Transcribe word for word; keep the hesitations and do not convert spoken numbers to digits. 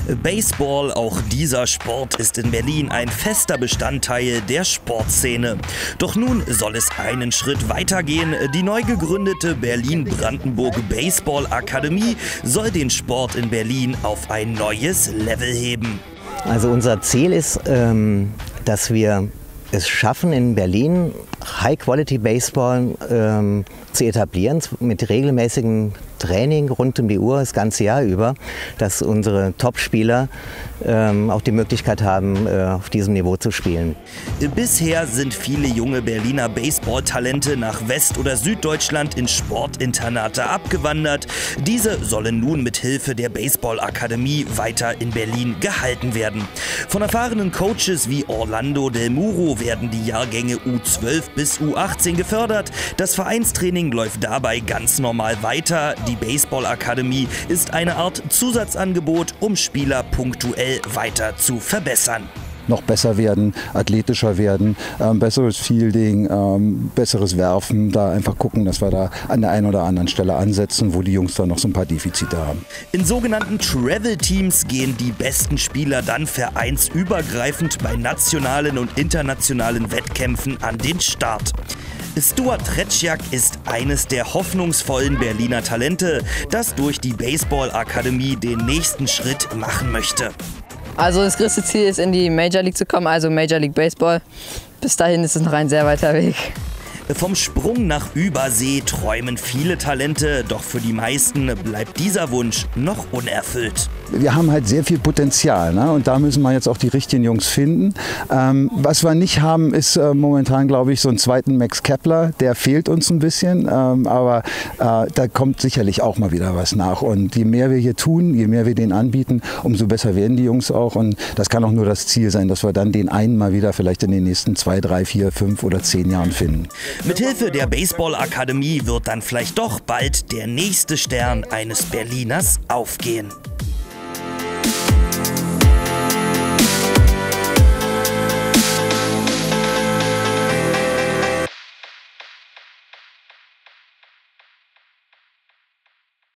Baseball, auch dieser Sport ist in Berlin ein fester Bestandteil der Sportszene. Doch nun soll es einen Schritt weitergehen. Die neu gegründete Berlin-Brandenburg Baseball Akademie soll den Sport in Berlin auf ein neues Level heben. Also unser Ziel ist, ähm, dass wir es schaffen, in Berlin High-Quality-Baseball ähm, zu etablieren, mit regelmäßigem Training rund um die Uhr, das ganze Jahr über, dass unsere Top-Spieler ähm, auch die Möglichkeit haben, äh, auf diesem Niveau zu spielen. Bisher sind viele junge Berliner Baseball-Talente nach West- oder Süddeutschland in Sportinternate abgewandert. Diese sollen nun mit Hilfe der Baseball-Akademie weiter in Berlin gehalten werden. Von erfahrenen Coaches wie Orlando Del Muro werden die Jahrgänge U zwölf bis U achtzehn gefördert. Das Vereinstraining läuft dabei ganz normal weiter. Die Baseball-Akademie ist eine Art Zusatzangebot, um Spieler punktuell weiter zu verbessern. Noch besser werden, athletischer werden, ähm, besseres Fielding, ähm, besseres Werfen, da einfach gucken, dass wir da an der einen oder anderen Stelle ansetzen, wo die Jungs da noch so ein paar Defizite haben. In sogenannten Travel-Teams gehen die besten Spieler dann vereinsübergreifend bei nationalen und internationalen Wettkämpfen an den Start. Stuart Tretiak ist eines der hoffnungsvollen Berliner Talente, das durch die Baseball-Akademie den nächsten Schritt machen möchte. Also das größte Ziel ist, in die Major League zu kommen, also Major League Baseball. Bis dahin ist es noch ein sehr weiter Weg. Vom Sprung nach Übersee träumen viele Talente, doch für die meisten bleibt dieser Wunsch noch unerfüllt. Wir haben halt sehr viel Potenzial, ne? Und da müssen wir jetzt auch die richtigen Jungs finden. Ähm, was wir nicht haben, ist äh, momentan, glaube ich, so einen zweiten Max Kepler. Der fehlt uns ein bisschen, ähm, aber äh, da kommt sicherlich auch mal wieder was nach. Und je mehr wir hier tun, je mehr wir den anbieten, umso besser werden die Jungs auch. Und das kann auch nur das Ziel sein, dass wir dann den einen mal wieder vielleicht in den nächsten zwei, drei, vier, fünf oder zehn Jahren finden. Mithilfe der Baseball-Akademie wird dann vielleicht doch bald der nächste Stern eines Berliners aufgehen.